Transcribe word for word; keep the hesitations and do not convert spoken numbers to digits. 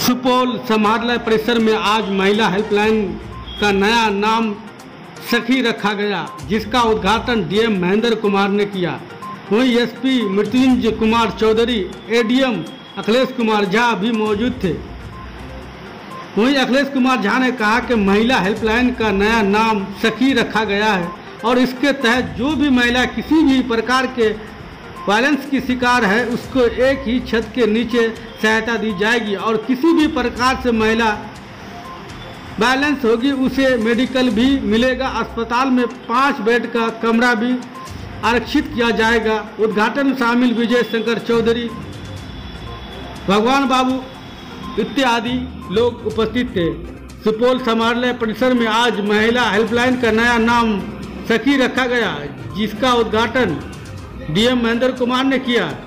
सुपौल समाहरणालय परिसर में आज महिला हेल्पलाइन का नया नाम सखी रखा गया, जिसका उद्घाटन डीएम महेंद्र कुमार ने किया। वहीं एसपी मृत्युंजय कुमार चौधरी, एडीएम अखिलेश कुमार झा भी मौजूद थे। वहीं अखिलेश कुमार झा ने कहा कि महिला हेल्पलाइन का नया नाम सखी रखा गया है और इसके तहत जो भी महिला किसी भी प्रकार के वायलेंस की शिकार है उसको एक ही छत के नीचे सहायता दी जाएगी और किसी भी प्रकार से महिला वायलेंस होगी उसे मेडिकल भी मिलेगा। अस्पताल में पाँच बेड का कमरा भी आरक्षित किया जाएगा। उद्घाटन में शामिल विजय शंकर चौधरी, भगवान बाबू इत्यादि लोग उपस्थित थे। सुपौल समाहरणालय परिसर में आज महिला हेल्पलाइन का नया नाम सखी रखा गया, जिसका उद्घाटन डीएम महेंद्र कुमार ने किया।